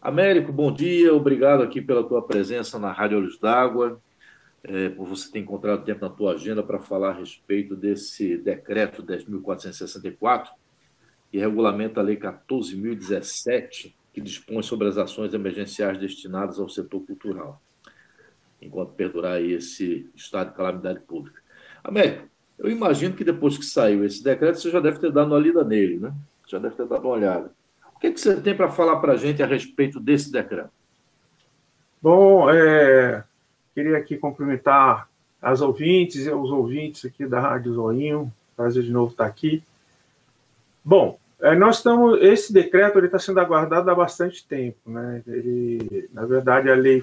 Américo, bom dia, obrigado aqui pela tua presença na Rádio Olhos d'Água, por você ter encontrado tempo na tua agenda para falar a respeito desse decreto 10.464, que regulamenta a Lei 14.017, que dispõe sobre as ações emergenciais destinadas ao setor cultural, enquanto perdurar aí esse estado de calamidade pública. Américo, eu imagino que depois que saiu esse decreto, você já deve ter dado uma lida nele, né? Já deve ter dado uma olhada. O que você tem para falar para a gente a respeito desse decreto? Bom, queria aqui cumprimentar as ouvintes e os ouvintes aqui da Rádio Zoinho. Prazer de novo estar aqui. Bom, esse decreto está sendo aguardado há bastante tempo, né? Na verdade, a lei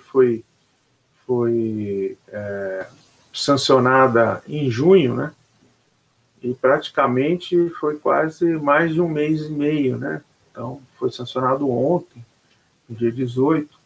foi sancionada em junho, né? E praticamente foi quase mais de um mês e meio, né? Então, foi sancionado ontem, no dia 18.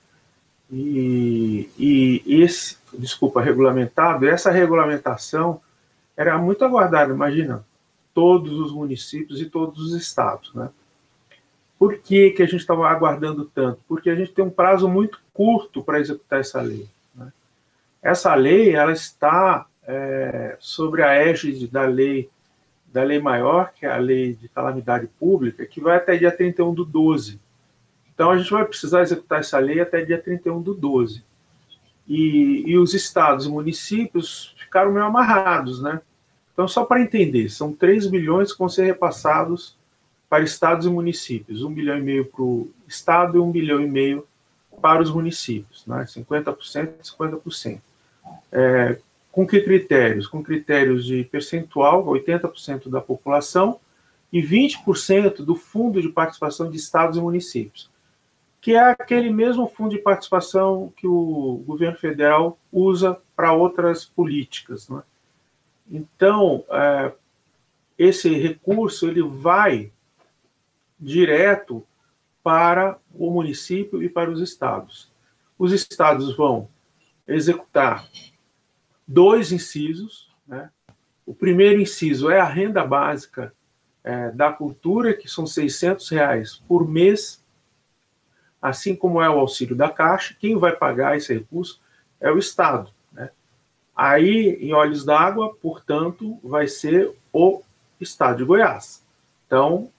Essa regulamentação era muito aguardada, imagina, todos os municípios e todos os estados, né? Por que a gente estava aguardando tanto? Porque a gente tem um prazo muito curto para executar essa lei, né? Essa lei, ela está sobre a égide da lei maior, que é a Lei de Calamidade Pública, que vai até dia 31/12. Então, a gente vai precisar executar essa lei até dia 31/12. E os estados e municípios ficaram meio amarrados, né? Então, só para entender, são 3 bilhões que vão ser repassados para estados e municípios, 1,5 bilhão para o estado e 1,5 bilhão para os municípios, né? 50% e 50%. Com que critérios? Com critérios de percentual, 80% da população e 20% do fundo de participação de estados e municípios, que é aquele mesmo fundo de participação que o governo federal usa para outras políticas, né? Então, esse recurso ele vai direto para o município e para os estados. Os estados vão executar 2 incisos, né? O primeiro inciso é a renda básica da cultura, que são R$ 600 por mês, assim como é o auxílio da Caixa. Quem vai pagar esse recurso é o Estado, né? Aí, em Olhos d'Água, portanto, vai ser o Estado de Goiás. Então,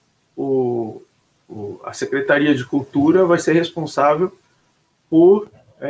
a Secretaria de Cultura vai ser responsável por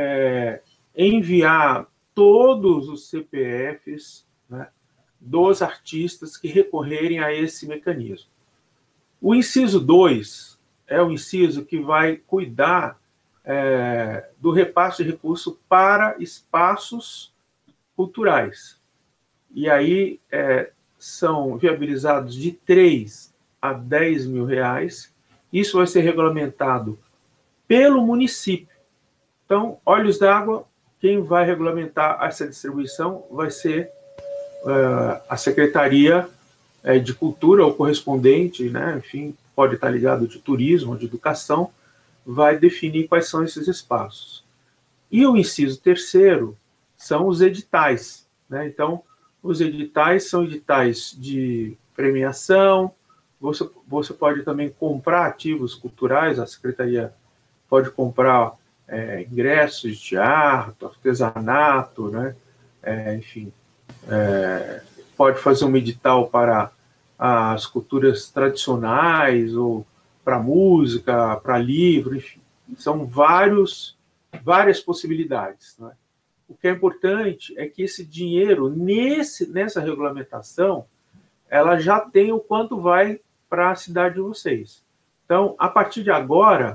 enviar todos os CPFs, né, dos artistas que recorrerem a esse mecanismo. O inciso 2 é o inciso que vai cuidar do repasse de recursos para espaços culturais. E aí são viabilizados de 3 a 10 mil reais. Isso vai ser regulamentado pelo município. Então, Olhos d'Água, quem vai regulamentar essa distribuição vai ser a Secretaria de Cultura, ou correspondente, né? Enfim, pode estar ligado de turismo, de educação, vai definir quais são esses espaços. E o inciso terceiro são os editais, né? Então, os editais são editais de premiação. Você pode também comprar ativos culturais, a Secretaria pode comprar ingressos de teatro, artesanato, né? Enfim, pode fazer um edital para as culturas tradicionais, ou para música, para livro, enfim. São várias possibilidades, né? O que é importante é que esse dinheiro, nessa regulamentação, ela já tem o quanto vai para a cidade de vocês. Então, a partir de agora,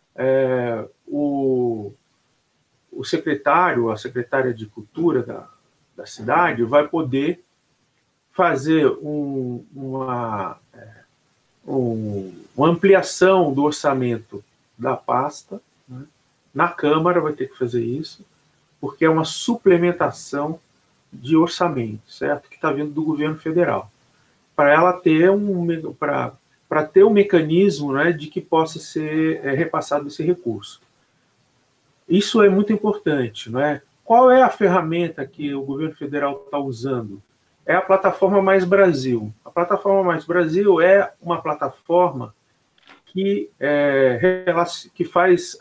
o secretário, a secretária de Cultura da cidade vai poder fazer uma ampliação do orçamento da pasta, né? Na Câmara vai ter que fazer isso, porque é uma suplementação de orçamento, certo? Que está vindo do governo federal, para ela ter para ter um mecanismo, né, de que possa ser repassado esse recurso. Isso é muito importante, não é? Qual é a ferramenta que o governo federal está usando? É a plataforma Mais Brasil. A plataforma Mais Brasil é uma plataforma que faz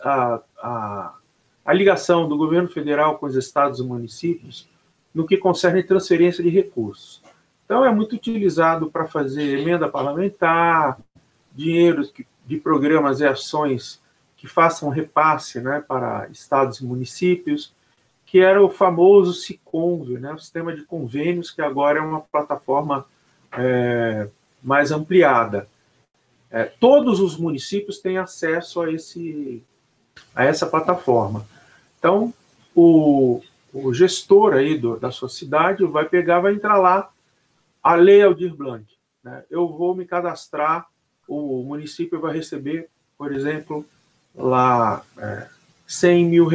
a ligação do governo federal com os estados e municípios no que concerne transferência de recursos. Então, é muito utilizado para fazer emenda parlamentar, dinheiro de programas e ações que façam repasse, né, para estados e municípios, que era o famoso SICONV, né, o sistema de convênios, que agora é uma plataforma mais ampliada. Todos os municípios têm acesso a essa plataforma. Então, o gestor aí da sua cidade vai entrar lá, a Lei Aldir Blanc, né? Eu vou me cadastrar, o município vai receber, por exemplo, lá R$100 mil,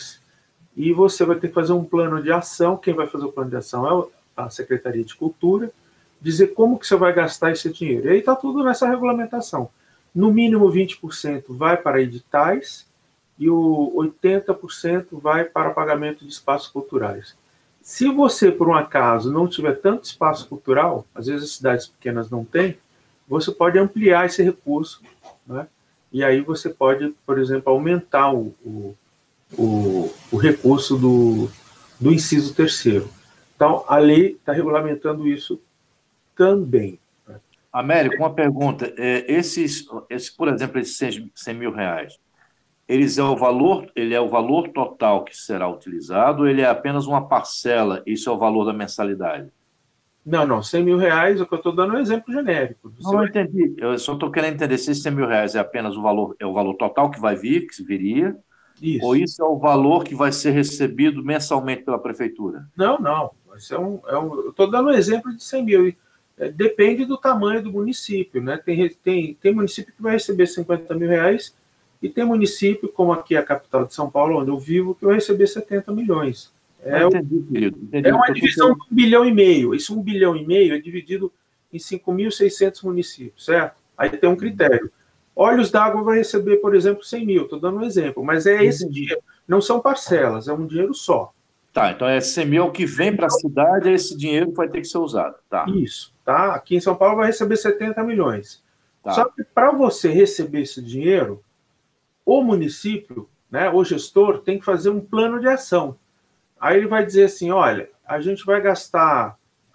e você vai ter que fazer um plano de ação. Quem vai fazer o plano de ação é a Secretaria de Cultura, dizer como que você vai gastar esse dinheiro. E aí está tudo nessa regulamentação. No mínimo 20% vai para editais e o 80% vai para pagamento de espaços culturais. Se você, por um acaso, não tiver tanto espaço cultural, às vezes as cidades pequenas não têm, você pode ampliar esse recurso, né? E aí você pode, por exemplo, aumentar o recurso do inciso 3º. Então, a lei está regulamentando isso também. Américo, uma pergunta. Por exemplo, esses R$100 mil, ele é o valor total que será utilizado, ou ele é apenas uma parcela, isso é o valor da mensalidade? Não, R$100 mil, o que eu estou dando é um exemplo genérico. Não, eu entendi. Eu só estou querendo entender se esses R$100 mil é apenas o valor total que vai vir, que viria, isso. Ou isso é o valor que vai ser recebido mensalmente pela prefeitura? Não. Isso eu estou dando um exemplo de R$100 mil. Depende do tamanho do município, né? Tem município que vai receber R$50 mil, e tem município, como aqui a capital de São Paulo, onde eu vivo, que vai receber 70 milhões. Entendi, querido. É uma divisão de R$1,5 bilhão. Esse R$1,5 bilhão é dividido em 5.600 municípios, certo? Aí tem um critério. Olhos d'Água vai receber, por exemplo, 100 mil. Estou dando um exemplo, mas esse dinheiro. Não são parcelas, é um dinheiro só. Tá, então 100 mil que vem para a cidade, esse dinheiro vai ter que ser usado. Tá. Isso, tá? Aqui em São Paulo vai receber 70 milhões. Tá. Só que para você receber esse dinheiro, o município, né, o gestor, tem que fazer um plano de ação. Aí ele vai dizer assim, olha, a gente vai gastar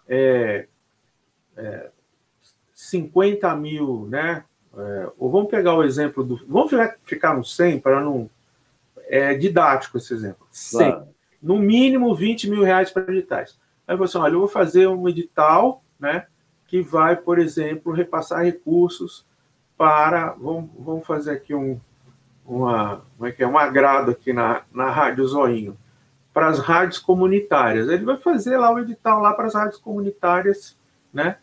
50 mil, né? Ou vamos pegar o exemplo Vamos ficar no 100 para não... É didático esse exemplo. 100. Claro. No mínimo R$20 mil para editais. Aí você, olha, eu vou fazer um edital, né, que vai, por exemplo, repassar recursos para... Vamos fazer aqui um agrado aqui na Rádio Zoinho, para as rádios comunitárias. Ele vai fazer lá o edital lá para as rádios comunitárias, né,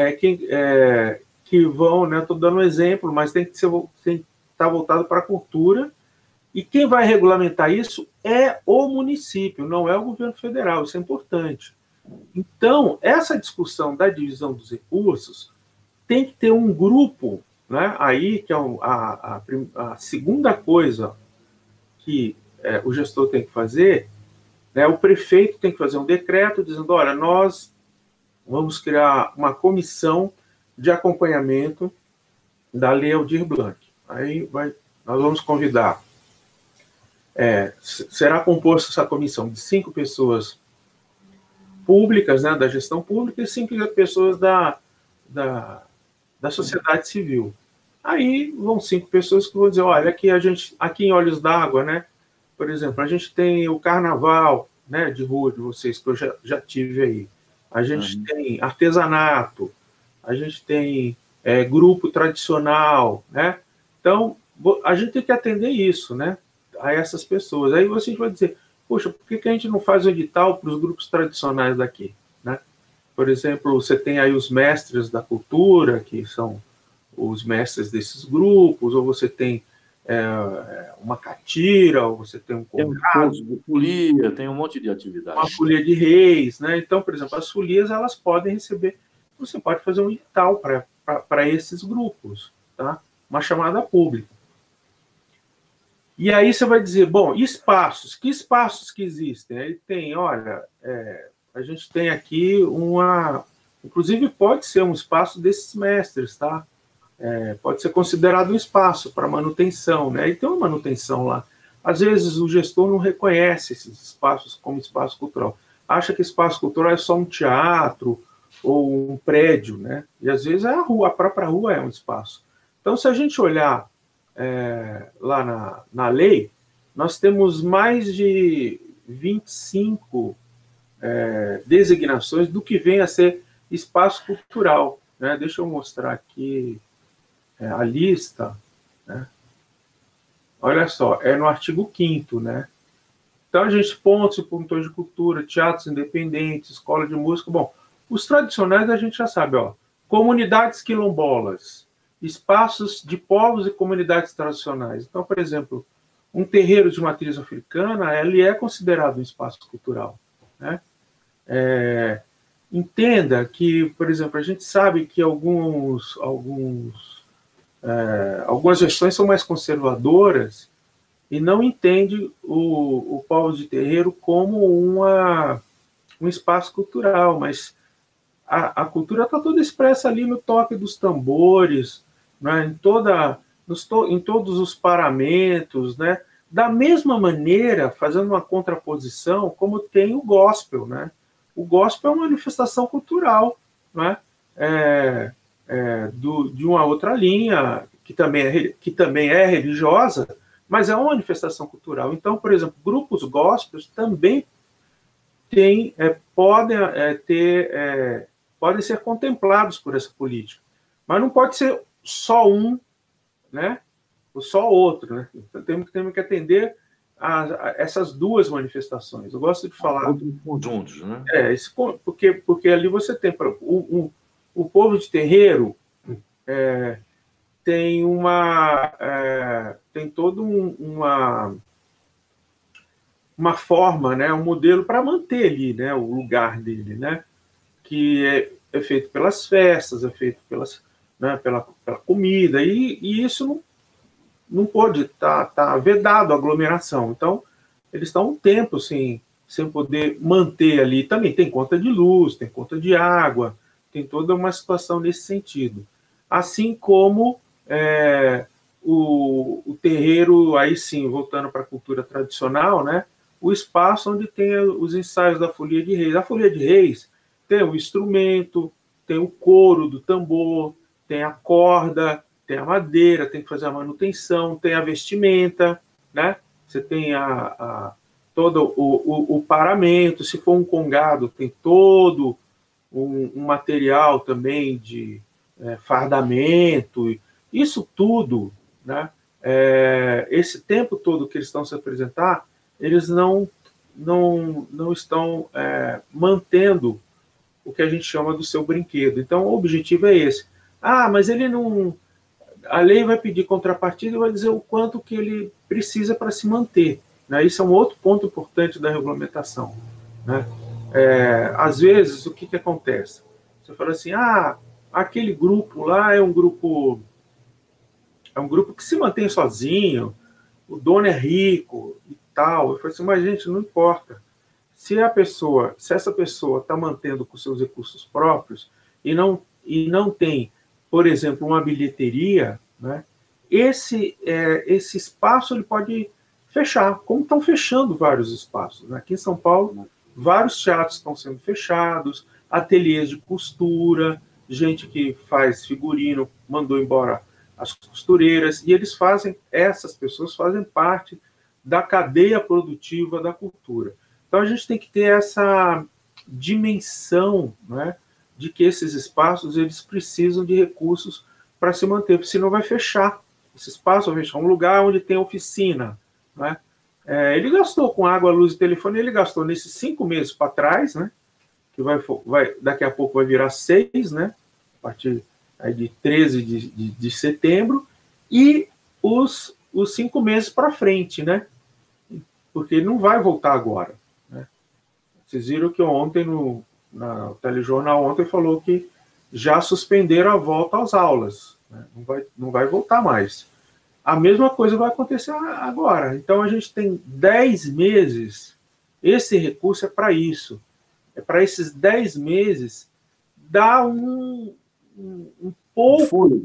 que vão, né, estou dando um exemplo, mas tem que estar voltado para a cultura, e quem vai regulamentar isso é o município, não é o governo federal, isso é importante. Então, essa discussão da divisão dos recursos tem que ter um grupo, né, aí, que é a segunda coisa que o gestor tem que fazer, né, o prefeito tem que fazer um decreto dizendo, olha, nós vamos criar uma comissão de acompanhamento da Lei Aldir Blanc. Aí nós vamos convidar, será composta essa comissão de 5 pessoas públicas, né, da gestão pública, e 5 pessoas da sociedade civil. Aí vão 5 pessoas que vão dizer, olha, aqui em Olhos d'Água, né, por exemplo, a gente tem o carnaval, né, de rua de vocês, que eu já tive aí. A gente tem artesanato, a gente tem grupo tradicional, né? Então, a gente tem que atender isso, né, a essas pessoas. Aí você vai dizer, poxa, por que a gente não faz o edital para os grupos tradicionais daqui, né? Por exemplo, você tem aí os mestres da cultura, que são os mestres desses grupos, ou você tem uma catira, ou você tem um conjunto de folia, tem um monte de atividade. Uma folia de reis, né? Então, por exemplo, as folias, elas podem receber, você pode fazer um edital para esses grupos, tá? Uma chamada pública. E aí você vai dizer, bom, espaços, que espaços que existem? Aí tem, olha, a gente tem aqui inclusive pode ser um espaço desses mestres, tá? pode ser considerado um espaço para manutenção, né? E tem uma manutenção lá. Às vezes o gestor não reconhece esses espaços como espaço cultural. Acha que espaço cultural é só um teatro ou um prédio, né? E às vezes é a rua, a própria rua é um espaço. Então, se a gente olhar lá na lei, nós temos mais de 25 designações do que vem a ser espaço cultural, né? Deixa eu mostrar aqui a lista, né? Olha só, é no artigo 5º, né? Então, a gente pontos e pontos de cultura, teatros independentes, escola de música. Bom, os tradicionais a gente já sabe, ó. Comunidades quilombolas, espaços de povos e comunidades tradicionais. Então, por exemplo, um terreiro de matriz africana, ele é considerado um espaço cultural, né? Entenda que, por exemplo, a gente sabe que algumas gestões são mais conservadoras e não entende o povo de terreiro como um espaço cultural, mas a cultura está toda expressa ali no toque dos tambores, né, em todos os paramentos, né, da mesma maneira, fazendo uma contraposição, como tem o gospel, né? O gospel é uma manifestação cultural, né? De uma outra linha, que também é religiosa, mas é uma manifestação cultural. Então, por exemplo, grupos gospels também podem ser contemplados por essa política, mas não pode ser só um, né, ou só outro, né? Então, temos que atender a essas duas manifestações. Eu gosto de falar outros conjuntos, né? Porque ali você tem o povo de terreiro tem toda uma forma, né, um modelo para manter ali, né, o lugar dele, né, que é feito pelas festas, é feito pela comida, e isso não pode tá vedado a aglomeração. Então, eles estão um tempo sem poder manter ali. Também tem conta de luz, tem conta de água, tem toda uma situação nesse sentido. Assim como o terreiro, aí sim, voltando para a cultura tradicional, né, o espaço onde tem os ensaios da Folia de Reis. A Folia de Reis tem o instrumento, tem o couro do tambor, tem a corda, tem a madeira, tem que fazer a manutenção, tem a vestimenta, né? Você tem todo o paramento. Se for um congado, tem todo um material também de fardamento. Isso tudo, né? Esse tempo todo que eles estão se apresentar, eles não estão mantendo o que a gente chama do seu brinquedo. Então, o objetivo é esse. Mas ele não... A lei vai pedir contrapartida e vai dizer o quanto que ele precisa para se manter, né? Isso é um outro ponto importante da regulamentação, né? Às vezes, o que acontece? Você fala assim, aquele grupo lá é um grupo que se mantém sozinho, o dono é rico e tal. Eu falo assim, mas gente, não importa. Se essa pessoa está mantendo com seus recursos próprios e não tem, por exemplo, uma bilheteria, né, esse espaço ele pode fechar, como estão fechando vários espaços, né? Aqui em São Paulo, vários teatros estão sendo fechados, ateliês de costura, gente que faz figurino mandou embora as costureiras, e essas pessoas fazem parte da cadeia produtiva da cultura. Então, a gente tem que ter essa dimensão, né, de que esses espaços eles precisam de recursos para se manter, porque senão vai fechar. Esse espaço vai fechar um lugar onde tem oficina, né? Ele gastou com água, luz e telefone, ele gastou nesses 5 meses para trás, né, que daqui a pouco vai virar 6, né, a partir aí de 13 de setembro, e os 5 meses para frente, né, porque ele não vai voltar agora, né? Vocês viram que ontem, no telejornal ontem, falou que já suspenderam a volta às aulas, né? Não vai voltar mais. A mesma coisa vai acontecer agora. Então, a gente tem 10 meses, esse recurso é para isso. É para esses 10 meses dar um pouco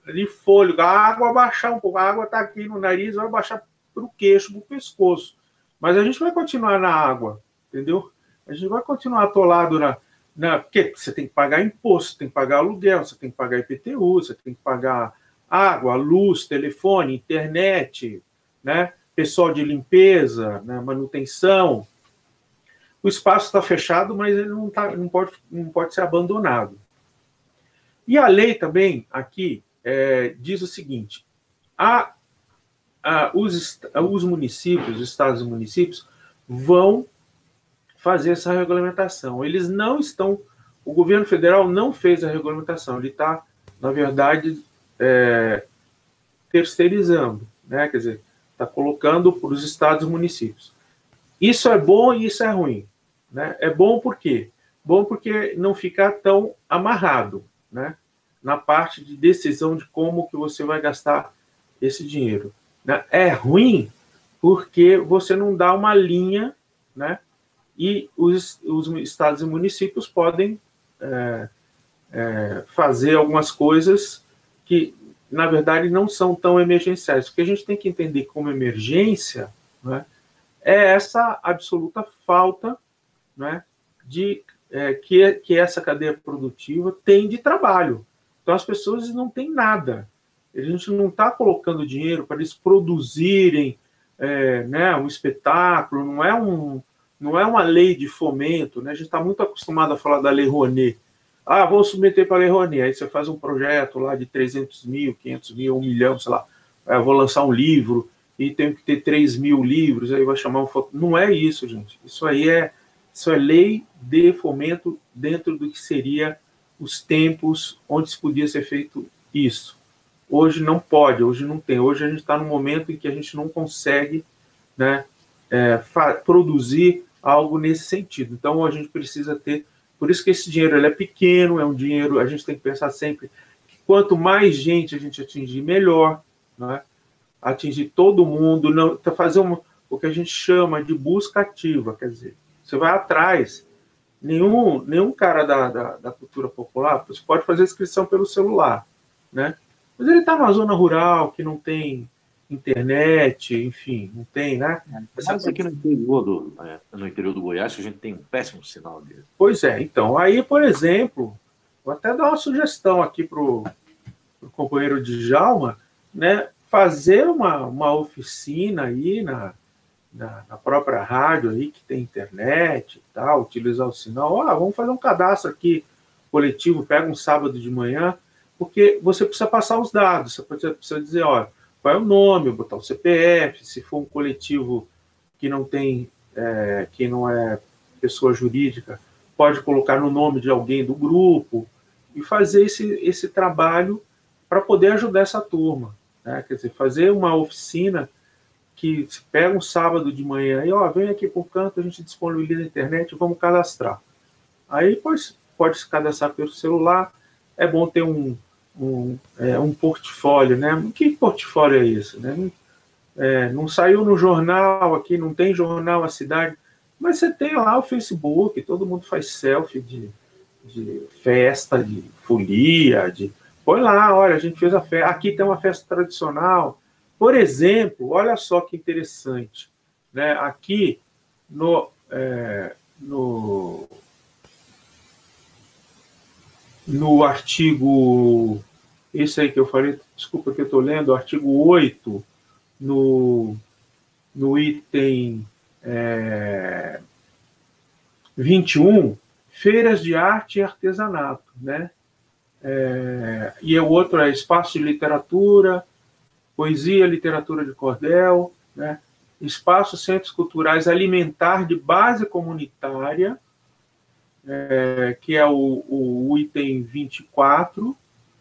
de fôlego, a água baixar um pouco, a água está aqui no nariz, vai baixar para o queixo, para o pescoço. Mas a gente vai continuar na água, entendeu? A gente vai continuar atolado porque você tem que pagar imposto, você tem que pagar aluguel, você tem que pagar IPTU, você tem que pagar água, luz, telefone, internet, né? Pessoal de limpeza, né? Manutenção. O espaço está fechado, mas ele não pode ser abandonado. E a lei também, aqui, diz o seguinte, os municípios, os estados e municípios, vão fazer essa regulamentação. Eles não estão... O governo federal não fez a regulamentação, ele está, na verdade, terceirizando, né? Quer dizer, está colocando para os estados e municípios. Isso é bom e isso é ruim, né? É bom por quê? Bom porque não fica tão amarrado, né? Na parte de decisão de como que você vai gastar esse dinheiro. Né? É ruim porque você não dá uma linha, né? E os estados e municípios podem fazer algumas coisas que, na verdade, não são tão emergenciais. O que a gente tem que entender como emergência, né, é essa absoluta falta, né, que essa cadeia produtiva tem de trabalho. Então, as pessoas não têm nada. A gente não está colocando dinheiro para eles produzirem né, um espetáculo, não é uma lei de fomento, né? A gente está muito acostumado a falar da Lei Rouanet. Vou submeter para a Lei Rouanet. Aí você faz um projeto lá de 300 mil, 500 mil, 1 milhão, sei lá. Vou lançar um livro e tenho que ter 3 mil livros, aí vai chamar um... Não é isso, gente. Isso é lei de fomento dentro do que seria os tempos onde se podia ser feito isso. Hoje não pode, hoje não tem. Hoje a gente está num momento em que a gente não consegue, né, produzir algo nesse sentido. Então, a gente precisa ter... Por isso que esse dinheiro ele é pequeno, é um dinheiro... A gente tem que pensar sempre que quanto mais gente a gente atingir, melhor, né? Atingir todo mundo, não, fazer o que a gente chama de busca ativa, quer dizer, você vai atrás. Nenhum cara da cultura popular, você pode fazer inscrição pelo celular, né? Mas ele está numa zona rural, que não tem internet, enfim, não tem, né? Mas aqui no interior do Goiás, que a gente tem um péssimo sinal dele. Pois é, então, aí, por exemplo, vou até dar uma sugestão aqui para o companheiro Djalma, né? Fazer uma oficina aí na própria rádio aí, que tem internet e tal, utilizar o sinal. Vamos fazer um cadastro aqui coletivo, pega um sábado de manhã, porque você precisa passar os dados, você precisa dizer, qual é o nome, botar o CPF, se for um coletivo que não tem, que não é pessoa jurídica, pode colocar no nome de alguém do grupo e fazer esse trabalho para poder ajudar essa turma, né? Quer dizer, fazer uma oficina que se pega um sábado de manhã e vem aqui por canto, a gente disponibiliza a internet, vamos cadastrar. Aí pode se cadastrar pelo celular. É bom ter um portfólio, né? Que portfólio é esse, né? Não saiu no jornal aqui, não tem jornal na cidade, mas você tem lá o Facebook, todo mundo faz selfie de festa, de folia, põe lá, olha, a gente fez a festa, aqui tem uma festa tradicional. Por exemplo, olha só que interessante, né? Aqui no artigo, esse aí que eu falei, desculpa que eu estou lendo, o artigo 8, no item 21, feiras de arte e artesanato, né? E o outro é espaço de literatura, poesia, literatura de cordel, né? Espaços, centros culturais alimentar de base comunitária, que é o item 24,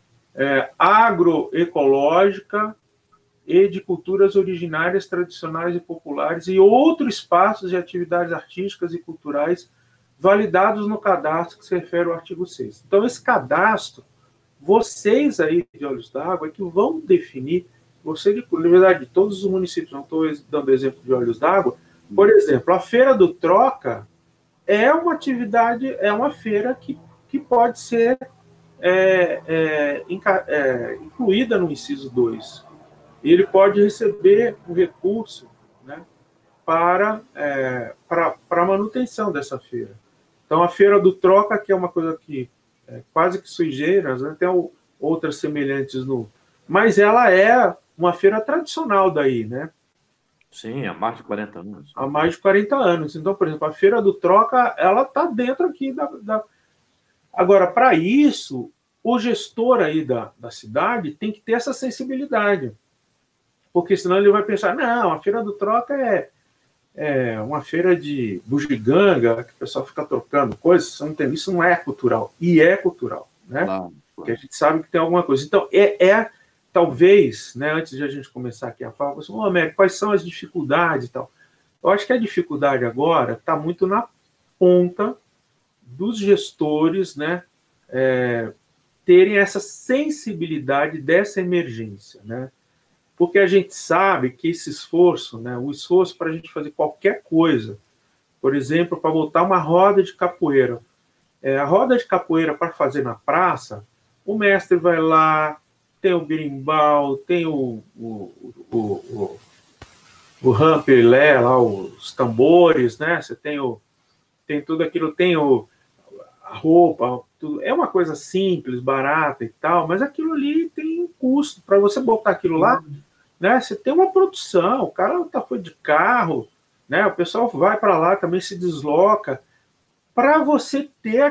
agroecológica e de culturas originárias, tradicionais e populares, e outros espaços de atividades artísticas e culturais validados no cadastro que se refere ao artigo 6. Então, esse cadastro, vocês aí de Olhos d'Água é que vão definir, na verdade, todos os municípios, não estou dando exemplo de Olhos d'Água, por exemplo, a Feira do Troca é uma atividade, é uma feira que pode ser incluída no inciso 2. E ele pode receber um recurso, né, para a manutenção dessa feira. Então, a Feira do Troca, que é uma coisa que quase que sui generis, né, tem outras semelhantes mas ela é uma feira tradicional daí, né? Sim, há mais de 40 anos. Há mais de 40 anos. Então, por exemplo, a Feira do Troca, ela está dentro aqui da... Agora, para isso, o gestor aí da cidade tem que ter essa sensibilidade. Porque senão ele vai pensar, não, a Feira do Troca é uma feira de bugiganga, que o pessoal fica trocando coisas, isso não é cultural. E é cultural, né? Claro. Porque a gente sabe que tem alguma coisa. Então, talvez, né, antes de a gente começar aqui a falar, você falou, Américo, quais são as dificuldades e tal? Eu acho que a dificuldade agora está muito na ponta dos gestores, né, terem essa sensibilidade dessa emergência, né? Porque a gente sabe que esse esforço, né, o esforço para a gente fazer qualquer coisa, por exemplo, para botar uma roda de capoeira, a roda de capoeira para fazer na praça, o mestre vai lá, tem o berimbau, tem o ramperlé, lá, os tambores, né? Você tem tudo aquilo, tem a roupa, tudo. É uma coisa simples, barata e tal, mas aquilo ali tem um custo. Para você botar aquilo lá, né? Você tem uma produção, o cara foi de carro, né? O pessoal vai para lá, também se desloca, para você ter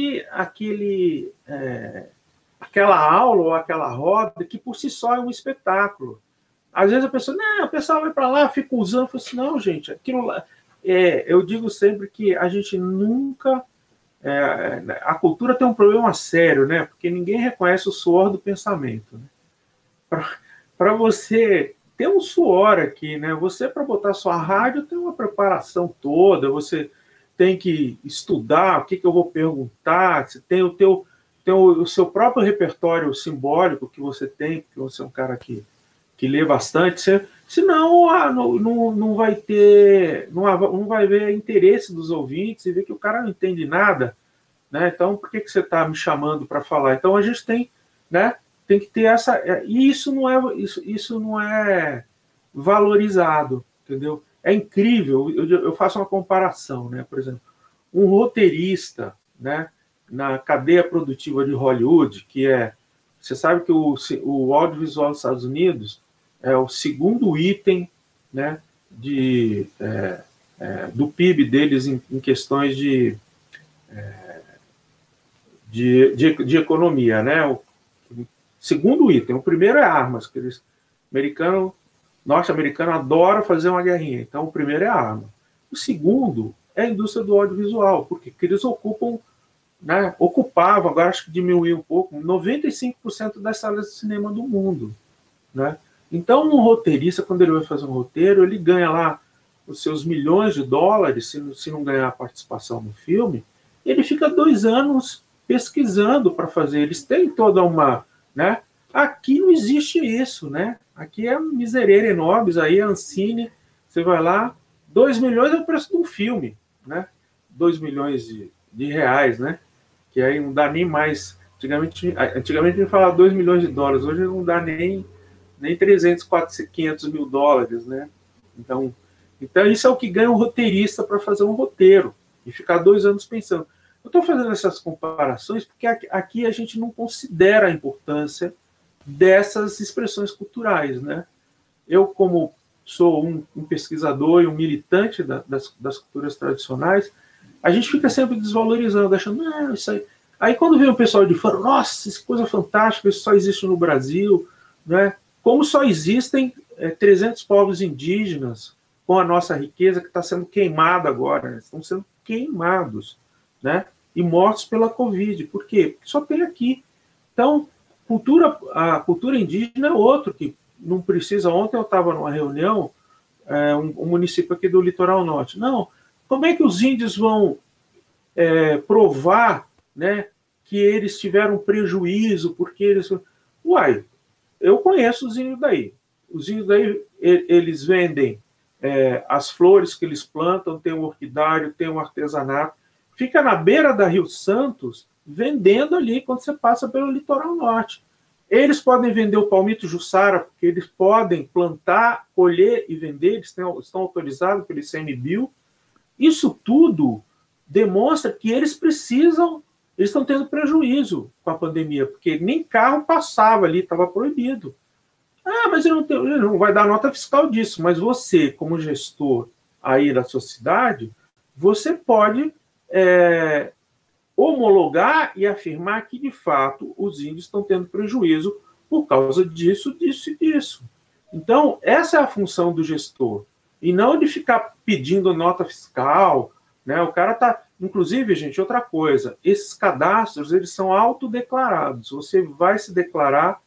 aquela aula ou aquela roda que por si só é um espetáculo. Às vezes a pessoa, não, o pessoal vai para lá, fica usando, eu falo assim, não, gente, aquilo lá... eu digo sempre que a gente nunca... a cultura tem um problema sério, né? Porque ninguém reconhece o suor do pensamento. Né? Para você ter um suor aqui, né? Você, para botar sua rádio, tem uma preparação toda, você tem que estudar o que eu vou perguntar, você tem o seu próprio repertório simbólico que você tem, porque você é um cara que lê bastante, senão não vai ter, não vai ver interesse dos ouvintes e ver que o cara não entende nada, né? Então, por que você está me chamando para falar? Então, a gente tem, né, tem que ter essa... E isso não é valorizado, entendeu? É incrível, eu faço uma comparação, né? Por exemplo, um roteirista, né, na cadeia produtiva de Hollywood, você sabe que o audiovisual dos Estados Unidos é o segundo item, né, do PIB deles em questões de economia, né? O segundo item, o primeiro é armas, que norte-americano adora fazer uma guerrinha, então o primeiro é arma. O segundo é a indústria do audiovisual, porque eles ocupam, né, ocupavam, agora acho que diminuiu um pouco, 95% das salas de cinema do mundo, né? Então, um roteirista, quando ele vai fazer um roteiro, ele ganha lá os seus milhões de dólares, se não ganhar a participação no filme, ele fica 2 anos pesquisando para fazer. Eles têm toda uma... Né? Aqui não existe isso, né? Aqui é miserere nobis, aí a Ancine, você vai lá, 2 milhões é o preço de um filme, né? 2 milhões de reais, né? Que aí não dá nem mais... Antigamente a gente falava 2 milhões de dólares, hoje não dá nem 300, 400, 500 mil dólares, né? Então isso é o que ganha um roteirista para fazer um roteiro e ficar 2 anos pensando. Eu estou fazendo essas comparações porque aqui a gente não considera a importância dessas expressões culturais, né? Eu, como sou um pesquisador e um militante das culturas tradicionais, a gente fica sempre desvalorizando, achando, não, isso aí... Aí quando vem o pessoal de fora, nossa, isso é coisa fantástica, isso só existe no Brasil, né? Como só existem 300 povos indígenas com a nossa riqueza que está sendo queimada agora, né? Estão sendo queimados, né? E mortos pela Covid. Por quê? Porque só tem aqui. Então, a cultura indígena é outro que não precisa... Ontem eu estava numa reunião, um município aqui do Litoral Norte. Não, como é que os índios vão provar, né, que eles tiveram prejuízo porque eles... Uai, eu conheço os índios daí. Os índios daí, eles vendem as flores que eles plantam, tem o orquidário, tem o artesanato, fica na beira da Rio Santos, vendendo ali quando você passa pelo litoral norte. Eles podem vender o palmito Jussara, porque eles podem plantar, colher e vender, eles estão autorizados pelo ICMBio. Isso tudo demonstra que eles estão tendo prejuízo com a pandemia, porque nem carro passava ali, estava proibido. Ah, mas ele não vai dar nota fiscal disso, mas você, como gestor aí da sua cidade, você pode homologar e afirmar que, de fato, os índios estão tendo prejuízo por causa disso, disso e disso. Então, essa é a função do gestor, e não de ficar pedindo nota fiscal, né? O cara está... Inclusive, gente, outra coisa, esses cadastros, eles são autodeclarados. Você vai se declarar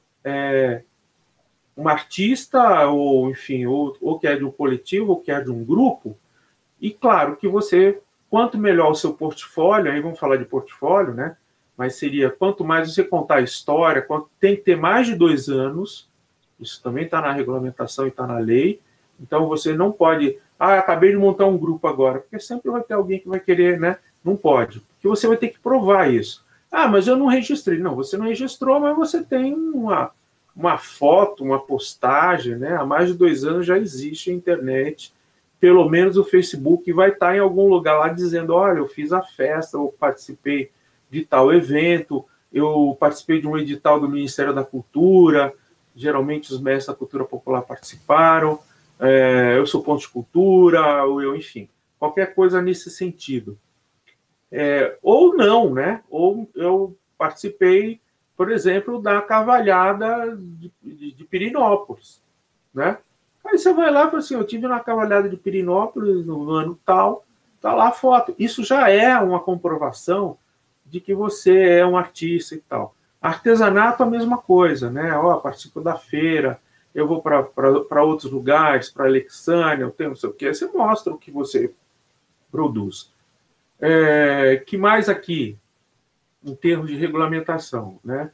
um artista, ou, enfim, ou que é de um coletivo, ou que é de um grupo, e claro que você... Quanto melhor o seu portfólio, aí vamos falar de portfólio, né? Mas seria, quanto mais você contar a história, tem que ter mais de 2 anos, isso também está na regulamentação e está na lei, então você não pode, acabei de montar um grupo agora, porque sempre vai ter alguém que vai querer, né? Não pode, porque você vai ter que provar isso. Mas eu não registrei. Não, você não registrou, mas você tem uma foto, uma postagem, né? Há mais de 2 anos já existe a internet, pelo menos o Facebook vai estar em algum lugar lá dizendo, olha, eu fiz a festa, eu participei de tal evento, eu participei de um edital do Ministério da Cultura, geralmente os mestres da cultura popular participaram, eu sou ponto de cultura, enfim, qualquer coisa nesse sentido. Ou não, né? Ou eu participei, por exemplo, da cavalhada de Pirinópolis, né? Aí você vai lá e fala assim, eu tive na cavalhada de Pirinópolis no ano tal, tá lá a foto. Isso já é uma comprovação de que você é um artista e tal. Artesanato, a mesma coisa, né? Participo da feira, eu vou para outros lugares, para Alexânia, eu tenho não sei o quê. Você mostra o que você produz. Que mais aqui, em termos de regulamentação, né?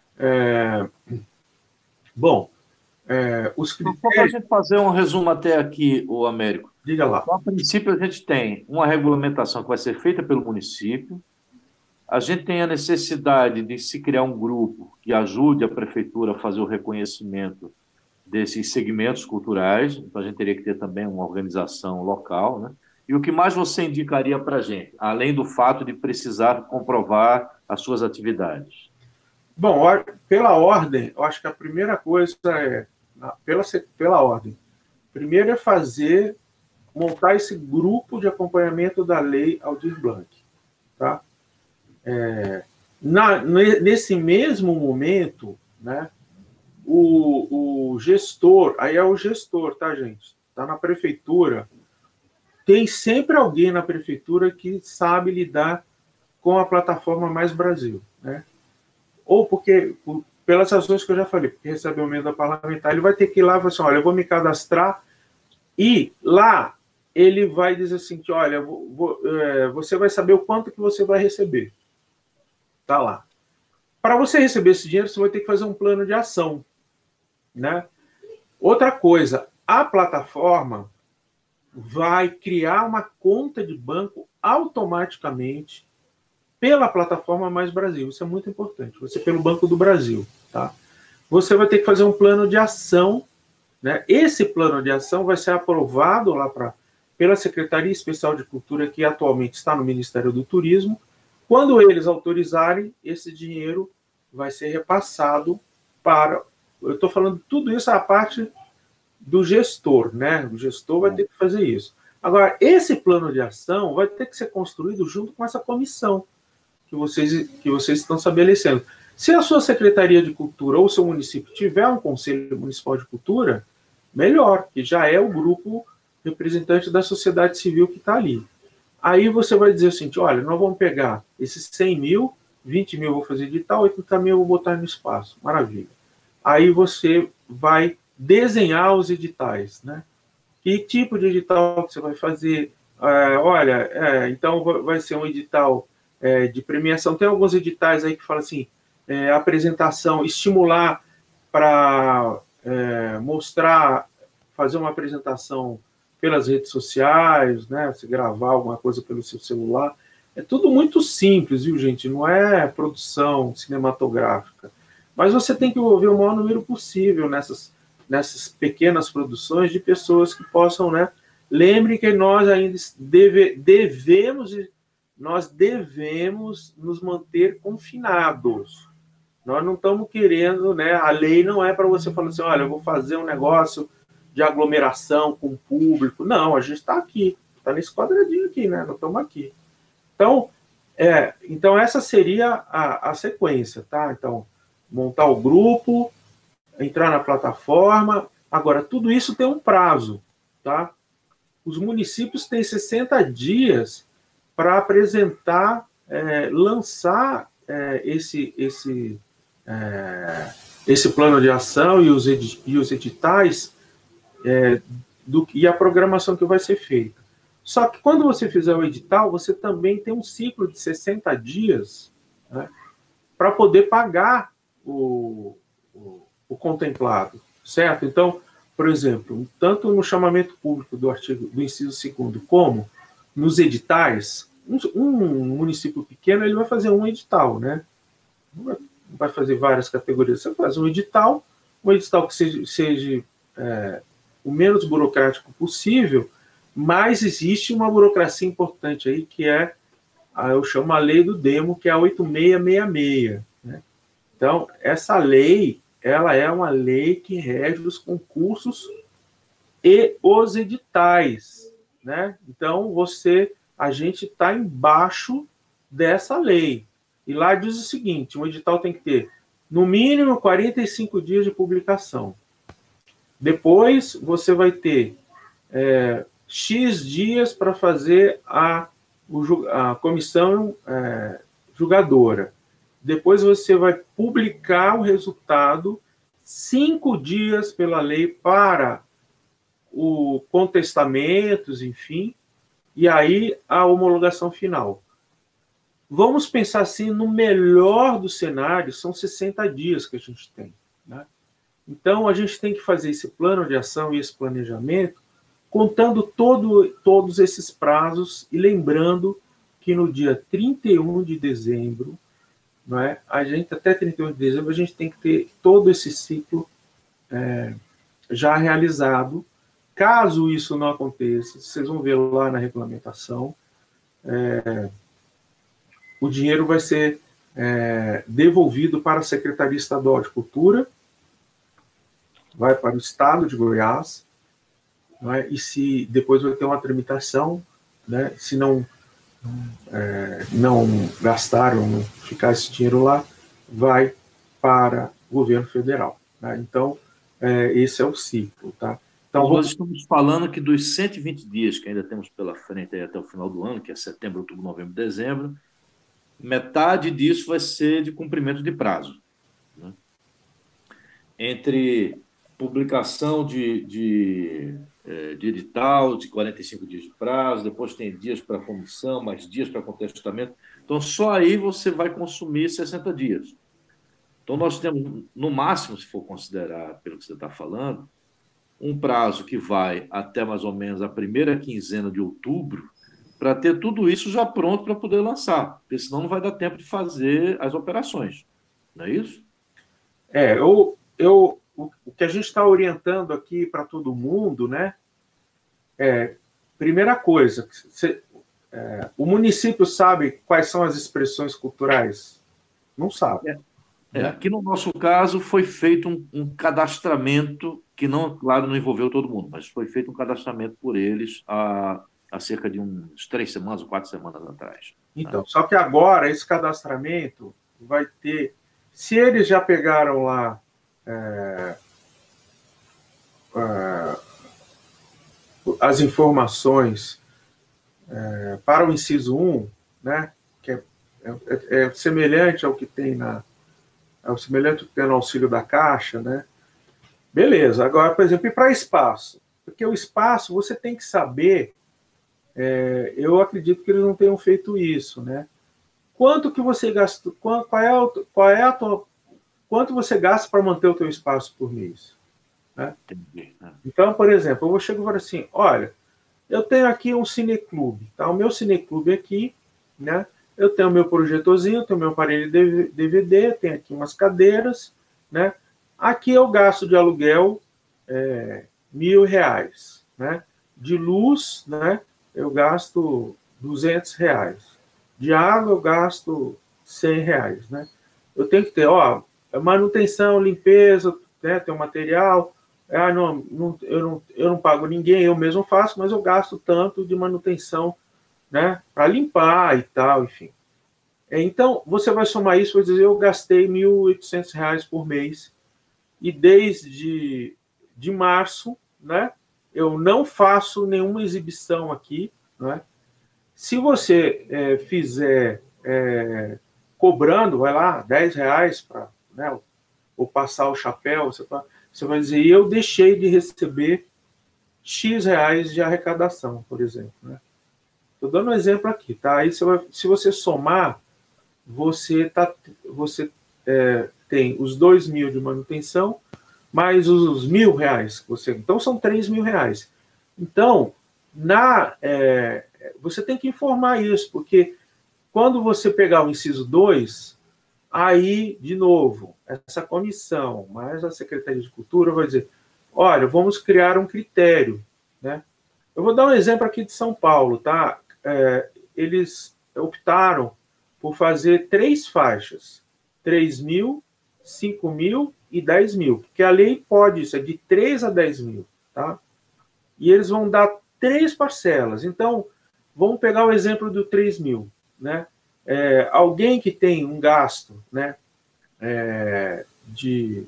Bom, os critérios... Só para a gente fazer um resumo até aqui, o Américo. Diga lá. Então, a princípio, a gente tem uma regulamentação que vai ser feita pelo município, a gente tem a necessidade de se criar um grupo que ajude a prefeitura a fazer o reconhecimento desses segmentos culturais, então a gente teria que ter também uma organização local, né? E o que mais você indicaria para a gente, além do fato de precisar comprovar as suas atividades? Bom, pela ordem, eu acho que a primeira coisa pela ordem. Primeiro é montar esse grupo de acompanhamento da lei Aldir Blanc. Tá? Nesse mesmo momento, né, o gestor, aí é o gestor, tá, gente? Está na prefeitura. Tem sempre alguém na prefeitura que sabe lidar com a plataforma Mais Brasil, né? Ou pelas razões que eu já falei, porque recebeu o emenda parlamentar, ele vai ter que ir lá e falar assim, olha, eu vou me cadastrar, e lá ele vai dizer assim, olha, você vai saber o quanto que você vai receber. Tá lá. Para você receber esse dinheiro, você vai ter que fazer um plano de ação, né? Outra coisa, a plataforma vai criar uma conta de banco automaticamente pela plataforma Mais Brasil. Isso é muito importante. Você pelo Banco do Brasil, tá? Você vai ter que fazer um plano de ação, né? Esse plano de ação vai ser aprovado lá pela Secretaria Especial de Cultura, que atualmente está no Ministério do Turismo. Quando eles autorizarem, esse dinheiro vai ser repassado para... Eu estou falando tudo isso à parte do gestor, né? O gestor vai ter que fazer isso. Agora, esse plano de ação vai ter que ser construído junto com essa comissão que vocês estão estabelecendo. Se a sua Secretaria de Cultura ou o seu município tiver um Conselho Municipal de Cultura, melhor, que já é o grupo representante da sociedade civil que está ali. Aí você vai dizer assim, olha, nós vamos pegar esses 100 mil, 20 mil eu vou fazer edital, 80 mil eu vou botar no espaço. Maravilha. Aí você vai desenhar os editais, né? Que tipo de edital que você vai fazer? Então vai ser um edital de premiação. Tem alguns editais aí que falam assim, apresentação, estimular para mostrar, fazer uma apresentação pelas redes sociais, né? Você gravar alguma coisa pelo seu celular. É tudo muito simples, viu, gente? Não é produção cinematográfica. Mas você tem que envolver o maior número possível nessas pequenas produções de pessoas que possam, né? Lembre que nós ainda devemos nos manter confinados. Nós não estamos querendo, né? A lei não é para você falar assim, olha, eu vou fazer um negócio de aglomeração com o público. Não, a gente está aqui, está nesse quadradinho aqui, né? Nós estamos aqui. Então essa seria a sequência, tá? Então, montar o grupo, entrar na plataforma. Agora, tudo isso tem um prazo, tá? Os municípios têm 60 dias para apresentar, lançar esse plano de ação e os editais e a programação que vai ser feita. Só que quando você fizer o edital, você também tem um ciclo de 60 dias, né, para poder pagar o contemplado, certo? Então, por exemplo, tanto no chamamento público do inciso 2º, como nos editais, um município pequeno ele vai fazer um edital, né? Não vai fazer várias categorias, você faz um edital que seja o menos burocrático possível, mas existe uma burocracia importante aí, que eu chamo a lei do demo, que é a 8666. Né? Então, essa lei, ela é uma lei que rege os concursos e os editais. Né? Então, a gente está embaixo dessa lei. E lá diz o seguinte, um edital tem que ter, no mínimo, 45 dias de publicação. Depois, você vai ter X dias para fazer a comissão julgadora. Depois você vai publicar o resultado 5 dias pela lei para o contestamentos, enfim, e aí a homologação final. Vamos pensar assim, no melhor dos cenários, são 60 dias que a gente tem. Né? Então, a gente tem que fazer esse plano de ação e esse planejamento contando todos esses prazos e lembrando que no dia 31 de dezembro, não é? Até 31 de dezembro, a gente tem que ter todo esse ciclo já realizado. Caso isso não aconteça, vocês vão ver lá na regulamentação, o dinheiro vai ser devolvido para a Secretaria Estadual de Cultura, vai para o Estado de Goiás, né? E se depois vai ter uma tramitação, né? Se não gastar ou não ficar esse dinheiro lá, vai para o governo federal. Né? Então, esse é o ciclo. Tá? Então, nós estamos falando que dos 120 dias que ainda temos pela frente aí até o final do ano, que é setembro, outubro, novembro, dezembro, metade disso vai ser de cumprimento de prazo. Né? Entre publicação de edital, de 45 dias de prazo, depois tem dias para comissão, mais dias para contestamento. Então, só aí você vai consumir 60 dias. Então, nós temos, no máximo, se for considerar, pelo que você está falando, um prazo que vai até mais ou menos a primeira quinzena de outubro, para ter tudo isso já pronto para poder lançar, porque senão não vai dar tempo de fazer as operações. Não é isso? O que a gente está orientando aqui para todo mundo, né? Primeira coisa, o município sabe quais são as expressões culturais? Não sabe. Aqui no nosso caso foi feito um cadastramento que não, claro, não envolveu todo mundo, mas foi feito um cadastramento por eles há cerca de uns 3 semanas ou 4 semanas atrás. Então, só que agora esse cadastramento vai ter, se eles já pegaram lá as informações para o inciso 1, né, que é semelhante ao que tem no auxílio da Caixa, né? Beleza. Agora, por exemplo, e para espaço? Porque o espaço você tem que saber, eu acredito que eles não tenham feito isso, né? Quanto que você gasta, quanto você gasta para manter o teu espaço por mês? Né? Então, por exemplo, eu chego e falo assim, olha, eu tenho aqui um cineclube, tá? O meu cineclube aqui, né? Eu tenho meu projetorzinho, tenho meu aparelho de DVD, tenho aqui umas cadeiras, né? Aqui eu gasto de aluguel R$ 1.000, né? De luz, né? Eu gasto R$ 200. De água eu gasto R$ 100, né? Eu tenho que ter, ó, manutenção, limpeza, né? Tem o material. Ah, eu não pago ninguém, eu mesmo faço, mas eu gasto tanto de manutenção, né? Para limpar e tal, enfim. Então, você vai somar isso, vai dizer, eu gastei R$ 1.800 por mês e desde de março, né? Eu não faço nenhuma exibição aqui, né? Se você fizer cobrando, vai lá, R$ 10 para, né, ou passar o chapéu, você vai dizer, eu deixei de receber X reais de arrecadação, por exemplo. Né? Estou dando um exemplo aqui, tá? Aí se você somar, você tem os 2.000 de manutenção, mais os R$ 1.000 que você. Então são R$ 3.000. Então, você tem que informar isso, porque quando você pegar o inciso 2, aí, de novo, essa comissão, mais a Secretaria de Cultura, vai dizer: olha, vamos criar um critério. Né? Eu vou dar um exemplo aqui de São Paulo. Tá? Eles optaram por fazer 3 faixas: 3.000, 5.000 e 10.000, porque a lei pode, isso é de 3 a 10.000. Tá? E eles vão dar 3 parcelas. Então, vamos pegar o exemplo do 3.000. Né? Alguém que tem um gasto, né, de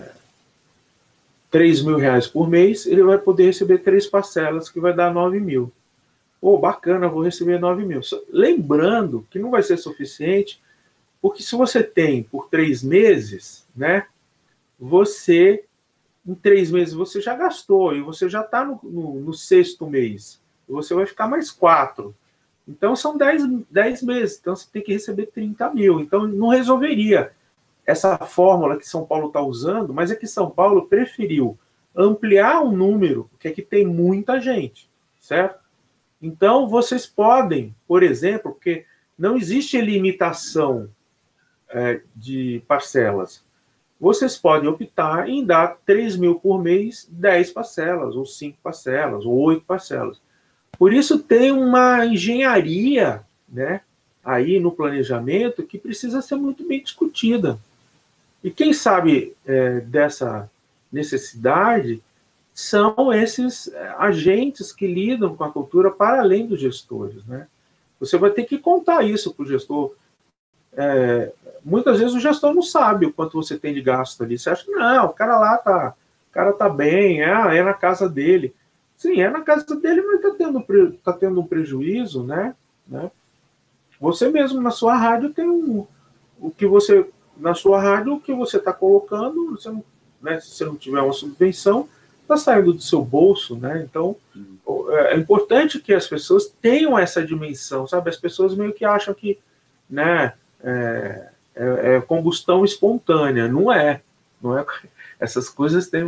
R$ 3.000 por mês, ele vai poder receber 3 parcelas, que vai dar 9.000. Bacana, vou receber 9.000. Lembrando que não vai ser suficiente, porque se você tem por 3 meses, né, em 3 meses você já gastou, e você já está no 6º mês, e você vai ficar mais 4. Então, são 10 meses, então você tem que receber 30.000. Então, não resolveria essa fórmula que São Paulo está usando, mas é que São Paulo preferiu ampliar o número, porque aqui tem muita gente, certo? Então, vocês podem, por exemplo, porque não existe limitação de parcelas, vocês podem optar em dar 3.000 por mês, 10 parcelas, ou 5 parcelas, ou 8 parcelas. Por isso tem uma engenharia, né, aí no planejamento que precisa ser muito bem discutida. E quem sabe dessa necessidade são esses agentes que lidam com a cultura para além dos gestores. Né? Você vai ter que contar isso para o gestor. Muitas vezes o gestor não sabe o quanto você tem de gasto ali. Você acha que não, o cara lá tá bem, é na casa dele. Sim, é na casa dele, mas está tendo um prejuízo, né? Você mesmo na sua rádio tem na sua rádio o que você está colocando, né, se você não tiver uma subvenção, está saindo do seu bolso, né? Então é importante que as pessoas tenham essa dimensão, sabe? As pessoas meio que acham que, né, é combustão espontânea, não é. Essas coisas têm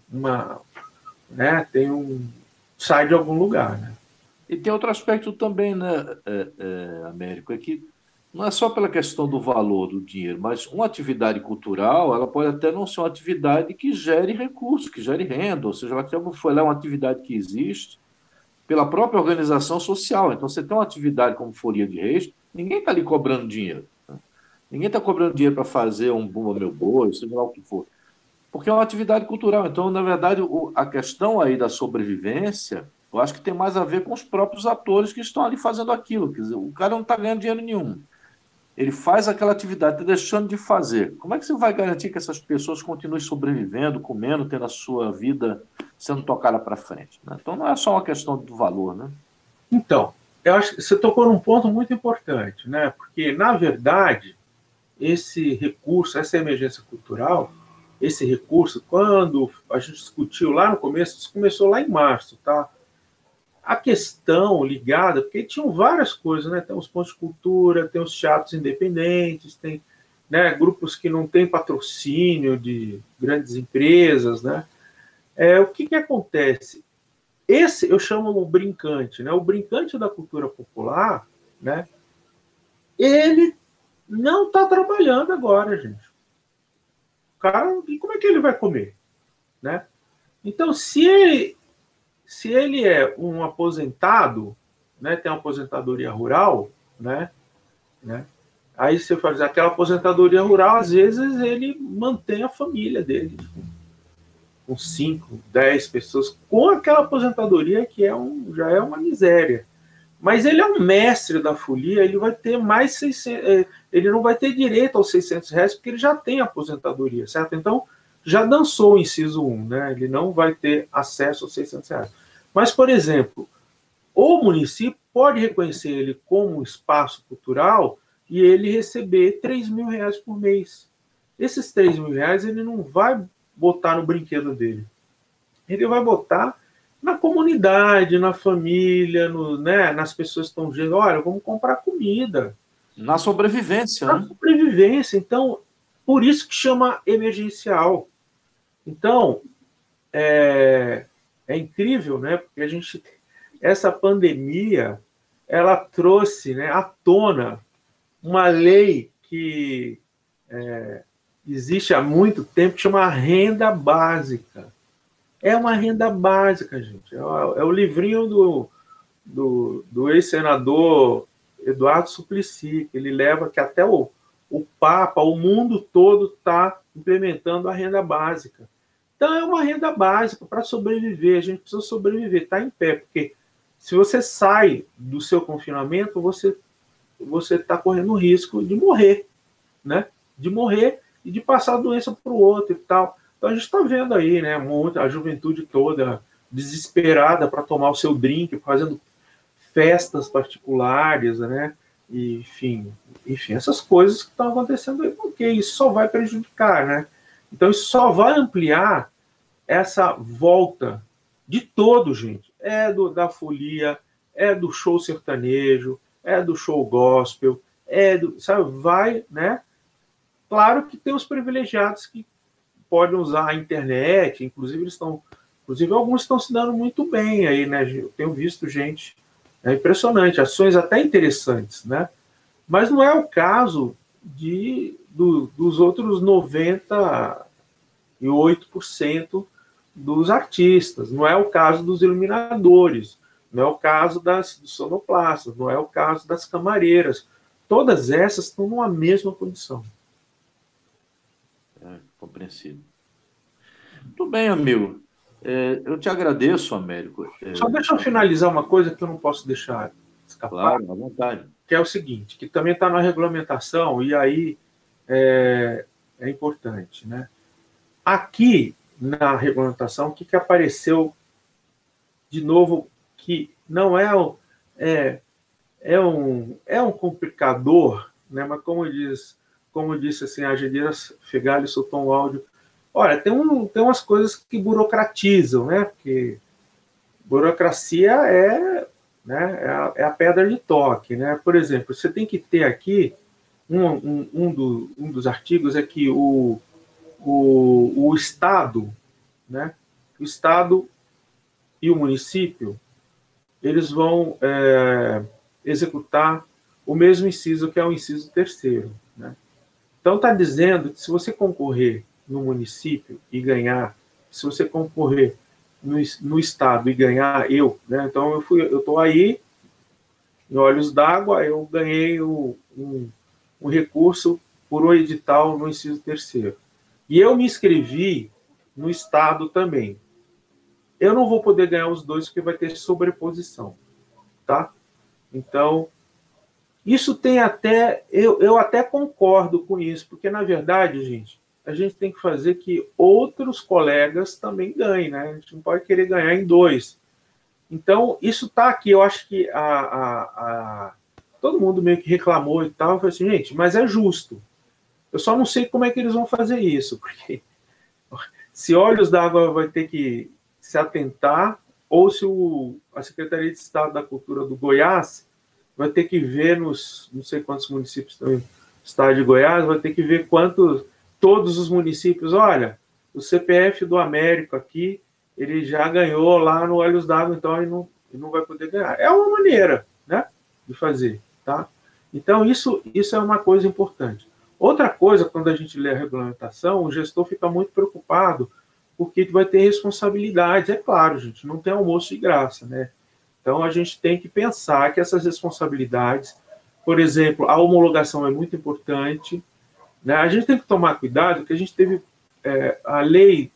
sai de algum lugar, né? E tem outro aspecto também, né, Américo, é que não é só pela questão do valor do dinheiro, mas uma atividade cultural, ela pode até não ser uma atividade que gere recursos, que gere renda, ou seja, ela foi lá uma atividade que existe pela própria organização social. Então, você tem uma atividade como Folia de Reis, ninguém está ali cobrando dinheiro. Né? Ninguém está cobrando dinheiro para fazer um Bumba Meu Boi, seja lá o que for. Porque é uma atividade cultural. Então, na verdade, a questão aí da sobrevivência, eu acho que tem mais a ver com os próprios atores que estão ali fazendo aquilo. Quer dizer, o cara não está ganhando dinheiro nenhum. Ele faz aquela atividade, está deixando de fazer. Como é que você vai garantir que essas pessoas continuem sobrevivendo, comendo, tendo a sua vida sendo tocada para frente? Né? Então, não é só uma questão do valor, né? Então, eu acho que você tocou num ponto muito importante, né? Porque, na verdade, esse recurso, essa emergência cultural, esse recurso, quando a gente discutiu lá no começo, isso começou lá em março, tá? A questão ligada, porque tinham várias coisas, né? Tem os pontos de cultura, tem os teatros independentes, tem, né, grupos que não têm patrocínio de grandes empresas, né? O que acontece? Esse eu chamo o brincante, né? O brincante da cultura popular, né? ele não está trabalhando agora, gente. O cara, e como é que ele vai comer? Né? Então, se ele é um aposentado, né, tem uma aposentadoria rural, né, aí você faz aquela aposentadoria rural, às vezes ele mantém a família dele, com 5, 10 pessoas, com aquela aposentadoria que já é uma miséria. Mas ele é um mestre da folia, ele vai ter mais 600, ele não vai ter direito aos R$ 600, porque ele já tem aposentadoria, certo? Então, já dançou o inciso 1, né? Ele não vai ter acesso aos R$ 600. Mas, por exemplo, o município pode reconhecer ele como espaço cultural e ele receber R$ 3.000 por mês. Esses R$ 3.000 ele não vai botar no brinquedo dele. Ele vai botar na comunidade, na família, né, nas pessoas que estão dizendo, olha, vamos comprar comida. Na sobrevivência. Na sobrevivência. Então, por isso que chama emergencial. Então, é incrível, né? Porque essa pandemia, ela trouxe, né, à tona uma lei que existe há muito tempo, que chama renda básica. É uma renda básica, gente. É o livrinho do ex-senador Eduardo Suplicy, que ele leva que até o Papa, o mundo todo está implementando a renda básica. Então, é uma renda básica para sobreviver. A gente precisa sobreviver, estar em pé, porque se você sai do seu confinamento, você está correndo o risco de morrer, né? De morrer e de passar a doença para o outro e tal. Então, a gente está vendo aí, né, a juventude toda desesperada para tomar o seu drink, fazendo festas particulares, né? E, enfim, essas coisas que estão acontecendo aí, porque isso só vai prejudicar, né? Então, isso só vai ampliar essa volta de todo, gente. Da folia, do show sertanejo, do show gospel, sabe, vai, né? Claro que tem os privilegiados que podem usar a internet, inclusive alguns estão se dando muito bem aí, né? Eu tenho visto gente, é impressionante, ações até interessantes, né? Mas não é o caso dos outros 98% dos artistas, não é o caso dos iluminadores, não é o caso dos sonoplastas, não é o caso das camareiras. Todas essas estão numa mesma condição. Compreensível. Muito bem, amigo. Eu te agradeço, Américo. Só deixa eu finalizar uma coisa que eu não posso deixar escapar. Claro, à vontade. Que é o seguinte, que também está na regulamentação, e aí é importante, né? Aqui, na regulamentação, o que apareceu de novo, que não é um complicador, né? Mas como disse assim, a Gedira Fegali soltou um áudio. Olha, tem umas coisas que burocratizam, né? Porque burocracia né, a pedra de toque, né? Por exemplo, você tem que ter aqui um dos artigos é que o Estado, né? O Estado e o município, eles vão executar o mesmo inciso que é o inciso 3º, né? Então, está dizendo que se você concorrer no município e ganhar, se você concorrer no Estado e ganhar, né? Então, eu estou aí, em Olhos d'Água, eu ganhei um recurso por um edital no inciso 3º. E eu me inscrevi no Estado também. Eu não vou poder ganhar os dois, porque vai ter sobreposição, tá? Então, isso tem até... Eu até concordo com isso, porque, na verdade, gente, a gente tem que fazer que outros colegas também ganhem, né? A gente não pode querer ganhar em dois. Então, isso está aqui. Eu acho que todo mundo meio que reclamou e tal. Eu falei assim, gente, mas é justo. Eu só não sei como é que eles vão fazer isso, porque se Olhos d'Água vai ter que se atentar, ou se a Secretaria de Estado da Cultura do Goiás vai ter que ver não sei quantos municípios estão no estado de Goiás, vai ter que ver todos os municípios, olha, o CPF do Américo aqui, ele já ganhou lá no Olhos d'Água, então ele não vai poder ganhar. É uma maneira, né, de fazer, tá? Então, isso é uma coisa importante. Outra coisa, quando a gente lê a regulamentação, o gestor fica muito preocupado porque vai ter responsabilidades. É claro, gente, não tem almoço de graça, né? Então, a gente tem que pensar que essas responsabilidades, por exemplo, a homologação é muito importante, né? A gente tem que tomar cuidado, que a gente teve a lei,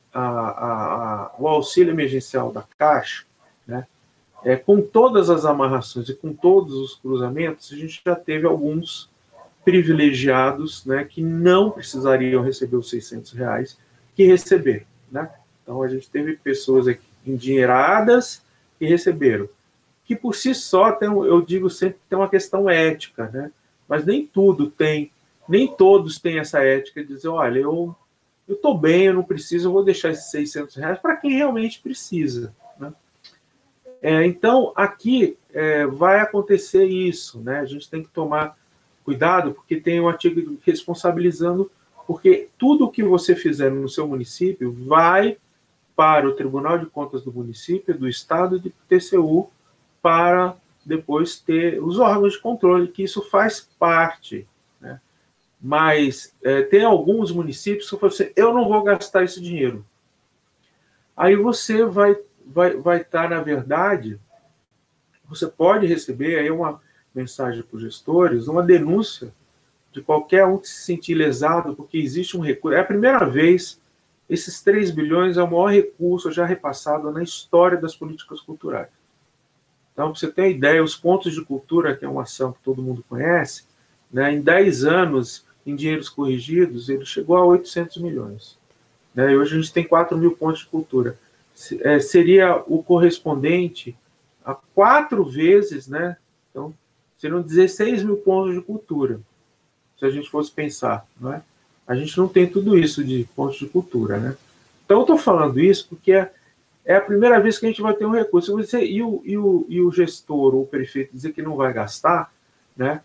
o auxílio emergencial da Caixa, né? Com todas as amarrações e com todos os cruzamentos, a gente já teve alguns privilegiados, né, que não precisariam receber os R$ 600 que receberam, né? Então, a gente teve pessoas aqui endinheiradas que receberam, que por si só, eu digo sempre que tem uma questão ética, né? Mas nem todos têm essa ética de dizer, olha, eu estou bem, eu não preciso, eu vou deixar esses R$ 600 para quem realmente precisa, né? Então, aqui vai acontecer isso, né? A gente tem que tomar cuidado, porque tem um artigo responsabilizando, porque tudo o que você fizer no seu município vai para o Tribunal de Contas do município, do Estado e do TCU, para depois ter os órgãos de controle, que isso faz parte, né? Mas tem alguns municípios que falam assim, eu não vou gastar esse dinheiro. Aí você vai estar, na verdade, você pode receber aí uma mensagem para os gestores, uma denúncia de qualquer um que se sentir lesado, porque existe um recurso. É a primeira vez, esses 3 bilhões é o maior recurso já repassado na história das políticas culturais. Então, para você ter uma ideia, os pontos de cultura, que é uma ação que todo mundo conhece, né, em 10 anos, em dinheiros corrigidos, ele chegou a 800 milhões. Né, e hoje a gente tem 4 mil pontos de cultura. Seria o correspondente a 4 vezes, né? Então, seriam 16 mil pontos de cultura, se a gente fosse pensar, não é? A gente não tem tudo isso de pontos de cultura, né? Então, eu estou falando isso porque é a primeira vez que a gente vai ter um recurso. E o gestor ou o prefeito dizer que não vai gastar, né?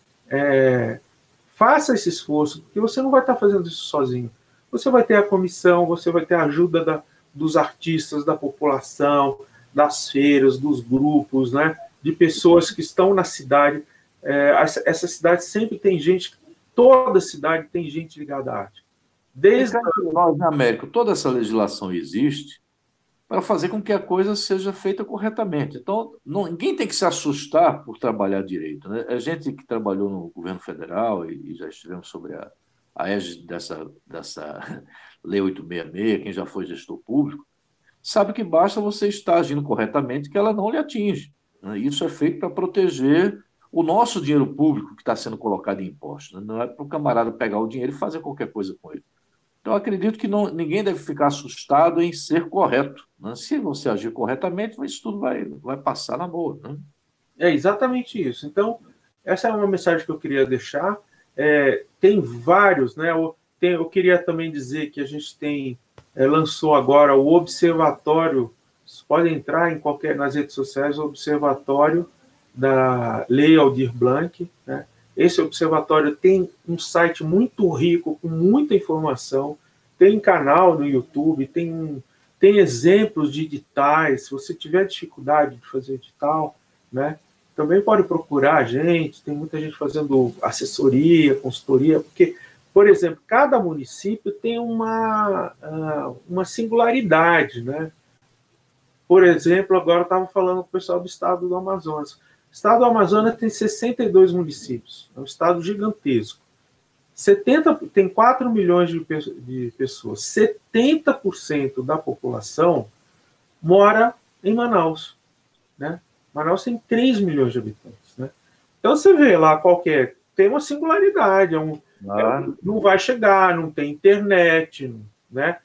Faça esse esforço, porque você não vai estar fazendo isso sozinho. Você vai ter a comissão, você vai ter a ajuda dos artistas, da população, das feiras, dos grupos, né? De pessoas que estão na cidade. Essa cidade sempre tem gente, toda cidade tem gente ligada à arte. Desde nós, na América, toda essa legislação existe para fazer com que a coisa seja feita corretamente. Então, ninguém tem que se assustar por trabalhar direito, né? A gente que trabalhou no governo federal e já estivemos sobre a égide dessa Lei 866, quem já foi gestor público, sabe que basta você estar agindo corretamente que ela não lhe atinge, né? Isso é feito para proteger o nosso dinheiro público que está sendo colocado em impostos, né? Não é para o camarada pegar o dinheiro e fazer qualquer coisa com ele. Então, eu acredito que ninguém deve ficar assustado em ser correto, né? Se você agir corretamente, isso tudo vai passar na boa, né? É exatamente isso. Então, essa é uma mensagem que eu queria deixar. Tem vários, né? Eu queria também dizer que a gente lançou agora o Observatório, vocês podem entrar nas redes sociais, o Observatório da Lei Aldir Blanc, né? Esse observatório tem um site muito rico, com muita informação, tem canal no YouTube, tem exemplos de editais. Se você tiver dificuldade de fazer edital, né, também pode procurar a gente, tem muita gente fazendo assessoria, consultoria, porque, por exemplo, cada município tem uma singularidade, né? Por exemplo, agora eu estava falando com o pessoal do estado do Amazonas. O estado do Amazonas tem 62 municípios, é um estado gigantesco. Tem 4 milhões de pessoas. 70% da população mora em Manaus, né? Manaus tem 3 milhões de habitantes, né? Então você vê lá tem uma singularidade, não vai chegar, não tem internet, né?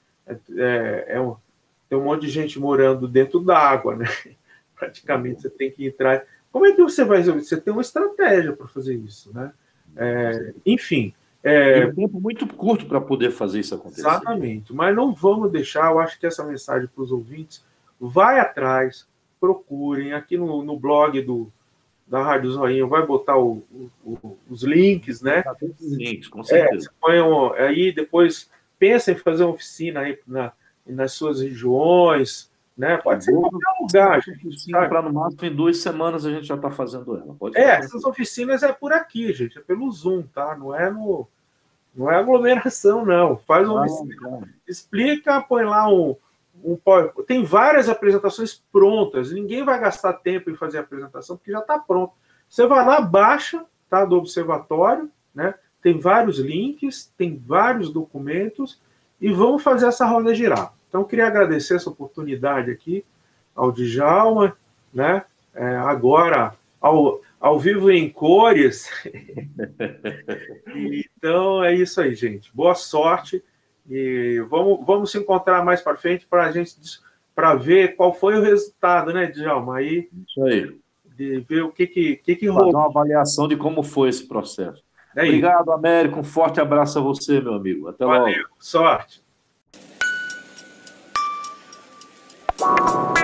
Tem um monte de gente morando dentro d'água, né? Praticamente você tem que entrar. Como é que você vai resolver? Você tem uma estratégia para fazer isso, né? Enfim. Um tempo muito curto para poder fazer isso acontecer. Exatamente. Mas não vamos deixar, eu acho que essa mensagem para os ouvintes, vai atrás, procurem. Aqui no blog da Rádio Zoinho vai botar os links, né? Os links, com certeza. Aí depois pensa em fazer uma oficina aí nas suas regiões, né? Pode ser em qualquer lugar, gente. Para no máximo em 2 semanas a gente já está fazendo ela. Pode essas oficinas é por aqui, gente, é pelo Zoom, tá? Não é aglomeração, não. Faz uma oficina, explica, põe lá tem várias apresentações prontas. Ninguém vai gastar tempo em fazer a apresentação porque já está pronto. Você vai lá, baixa, tá, do observatório, né? Tem vários links, tem vários documentos e vamos fazer essa roda girar. Então, eu queria agradecer essa oportunidade aqui ao Djalma, né? Agora, ao vivo em cores. Então, é isso aí, gente. Boa sorte. E vamos se encontrar mais para frente para ver qual foi o resultado, né, Djalma? Aí, isso aí. De ver o que rolou. Fazer uma avaliação de como foi esse processo. Obrigado, Américo. Um forte abraço a você, meu amigo. Até logo. Valeu. Sorte.